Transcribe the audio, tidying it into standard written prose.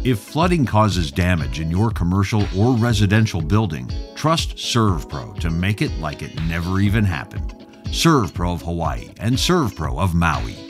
If flooding causes damage in your commercial or residential building, trust ServPro to make it like it never even happened. ServPro of Hawaii and ServPro of Maui.